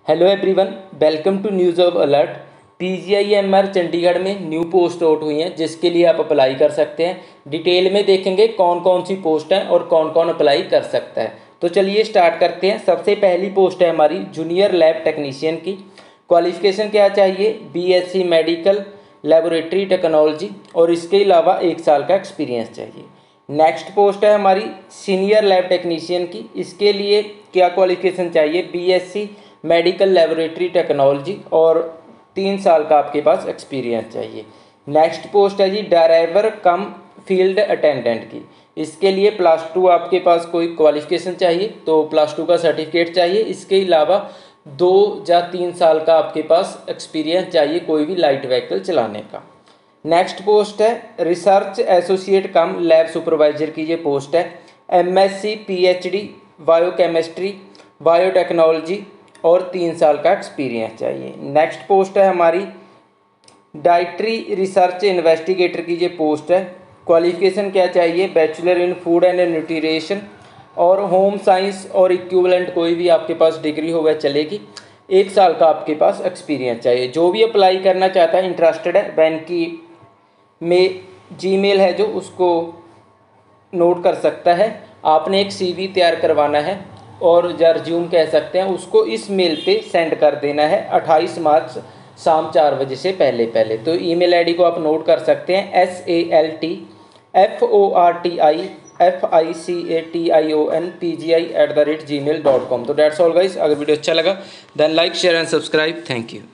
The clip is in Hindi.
Hello everyone, welcome to news of alert. PGIMR Chandigarh में न्यू पोस्ट आउट हुई हैं जिसके लिए आप अप्लाई कर सकते हैं। डिटेल में देखेंगे कौन कौन सी पोस्ट हैं और कौन कौन अप्लाई कर सकता है। तो चलिए स्टार्ट करते हैं। सबसे पहली पोस्ट है हमारी जूनियर लैब टेक्नीशियन की। क्वालिफिकेशन क्या चाहिए? BSc मेडिकल लेबोरेटरी टेक्नोलॉजी और इसके अलावा 1 साल का एक्सपीरियंस चाहिए। नेक्स्ट पोस्ट है हमारी सीनियर लैब टेक्नीशियन की। इसके लिए क्या क्वालिफिकेशन चाहिए? BSc मेडिकल लेबोरेटरी टेक्नोलॉजी और 3 साल का आपके पास एक्सपीरियंस चाहिए। नेक्स्ट पोस्ट है जी ड्राइवर कम फील्ड अटेंडेंट की। इसके लिए +2 आपके पास कोई क्वालिफिकेशन चाहिए तो +2 का सर्टिफिकेट चाहिए। इसके अलावा 2 या 3 साल का आपके पास एक्सपीरियंस चाहिए कोई भी लाइट व्हीकल चलाने का। नेक्स्ट पोस्ट है research associate cum lab supervisor की ये पोस्ट है। MSc PhD बायोकेमिस्ट्री बायोटेक्नोलॉजी और 3 साल का एक्सपीरियंस चाहिए। नेक्स्ट पोस्ट है हमारी डाइटरी रिसर्च इन्वेस्टिगेटर की ये पोस्ट है। क्वालिफिकेशन क्या चाहिए? Bachelor in food and nutrition और होम साइंस और इक्विवेलेंट कोई भी आपके पास डिग्री हो वह चलेगी। 1 साल का आपके पास एक्सपीरियंस चाहिए। जो भी अप्लाई करना चाहता है, इंटरेस्टेड है, वैन की में जीमेल है जो उसको नोट कर सकता है। आपने एक CV तैयार करवाना है और या रिज्यूम कह सकते हैं, उसको इस मेल पे सेंड कर देना है 28 मार्च शाम 4 बजे से पहले पहले। तो ईमेल आईडी को आप नोट कर सकते हैं SALTFORTIFICATIONPGI@gmail.com। तो डेट्स ऑल गाइस। अगर वीडियो अच्छा लगा then like share and subscribe. Thank you.